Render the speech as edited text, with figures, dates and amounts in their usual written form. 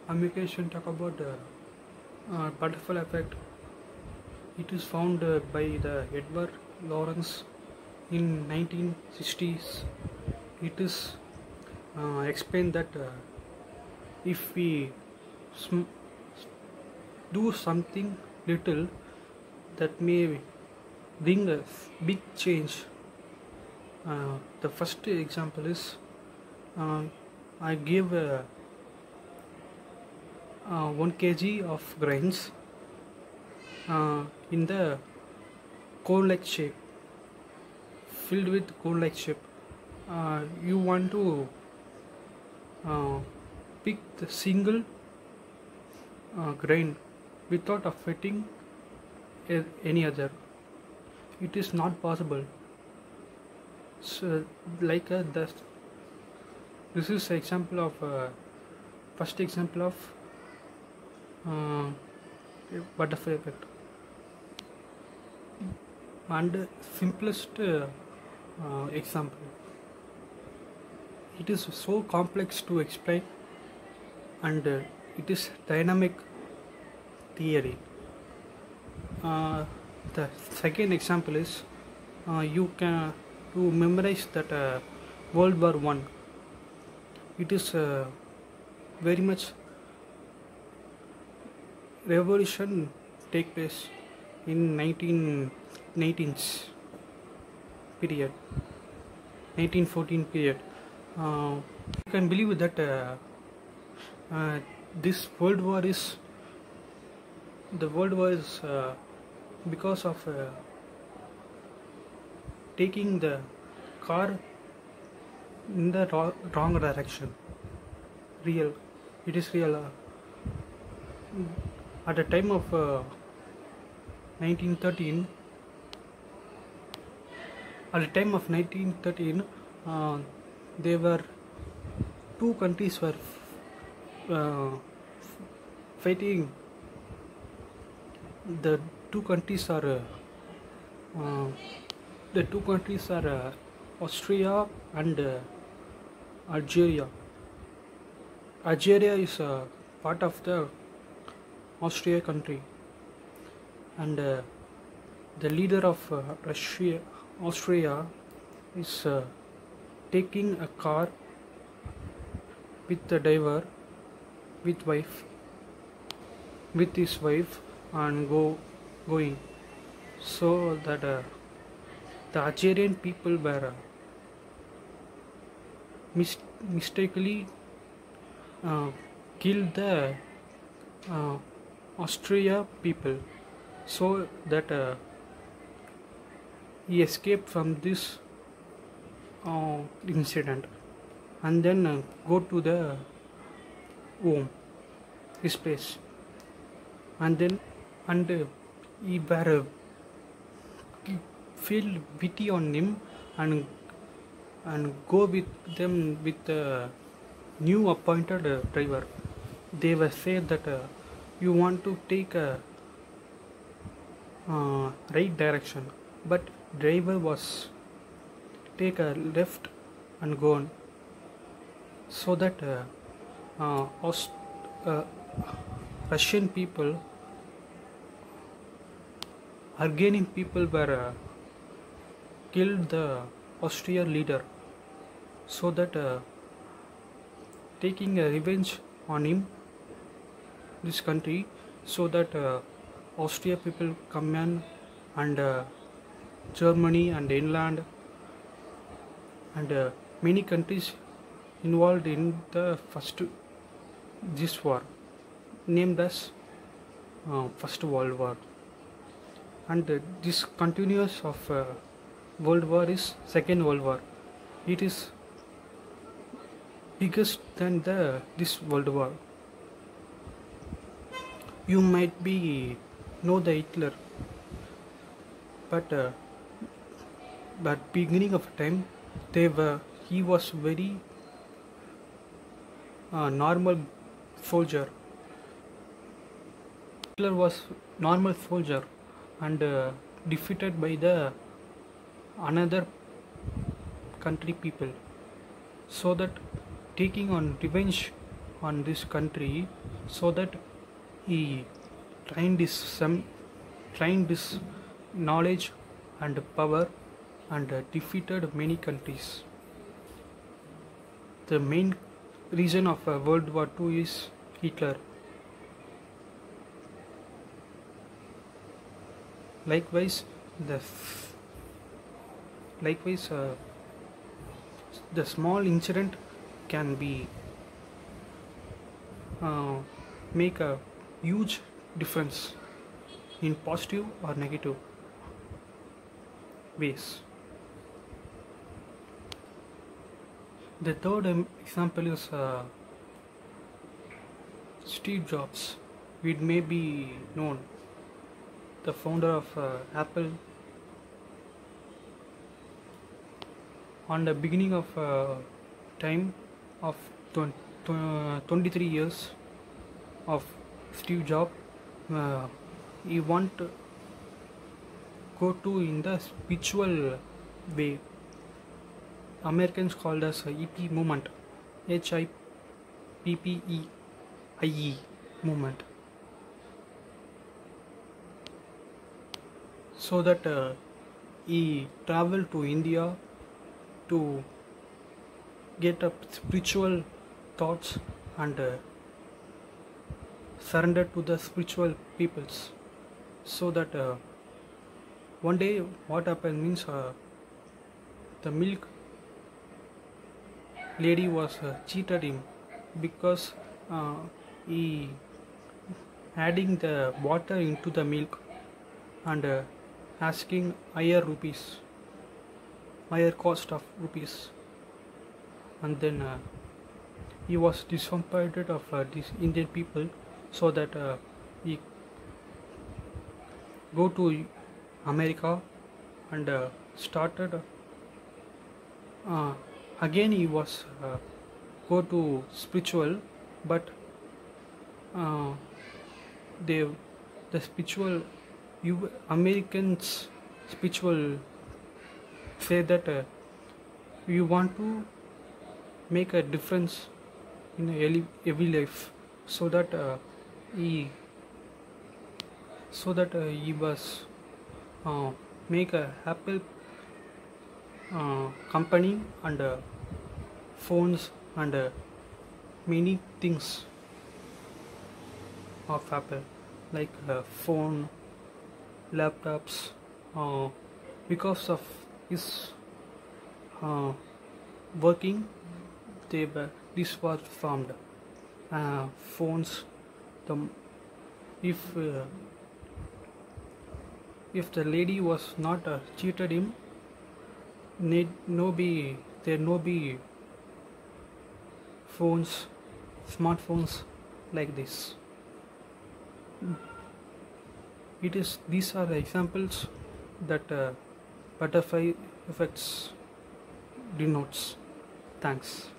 Amication talk about butterfly effect. It is found by the Edward Lawrence in 1960s. It is explained that if we do something little, that may bring a big change. The first example is I gave 1 kg of grains in the cone-like shape, filled with cone-like shape. You want to pick the single grain without affecting any other. It is not possible. So, like this is example of first example of butterfly effect. And simplest example. It is so complex to explain, and it is dynamic theory. The second example is you can to memorize that World War I. It is very much revolution take place in 1919s period, 1914 period. You can believe that this World War is because of taking the car in the wrong direction. It is real. At the time of 1913, there were two countries were fighting. The two countries are Austria and Algeria. Algeria is part of the Austria country, and the leader of Austria is taking a car with the driver, with his wife, and going, so that the Algerian people were mistakenly killed the Austria people, so that he escaped from this incident, and then go to the home, his place, and he were feel pity on him, and go with them with the new appointed driver. They were said that you want to take a right direction, but driver was take a left and go on, so that Russian people, Armenian people were killed the Austrian leader, so that taking a revenge on him, this country, so that Austria people come in, and Germany and England and many countries involved in the this war, named as First World War. And this continuous of World War is Second World War. It is biggest than this World War. You might be know the Hitler, but beginning of time he was very normal soldier. Hitler was normal soldier, and defeated by the another country people, so that taking on revenge on this country, so that he trained his some trained his knowledge and power, and defeated many countries. The main reason of World War II is Hitler. Likewise, the likewise the small incident can be make a huge difference in positive or negative ways. The third example is Steve Jobs. It may be known, the founder of Apple. On the beginning of time of 23 years of Steve Jobs, he want to go to in the spiritual way. Americans called as EP movement, HIPPEIE movement. So that he traveled to India to get up spiritual thoughts and surrender to the spiritual peoples. So that one day what happened means the milk lady was cheated him, because he adding the water into the milk and asking higher cost of rupees, and then he was disappointed of these Indian people, so that he go to America and started again. He was go to spiritual, but the spiritual Americans spiritual say that you want to make a difference in every life, so that he was make a Apple company and phones and many things of Apple, like phone, laptops. Because of his working, this was formed. Phones, if the lady was not cheated him, there no be phones, smartphones like this. These are the examples that butterfly effects denotes. Thanks.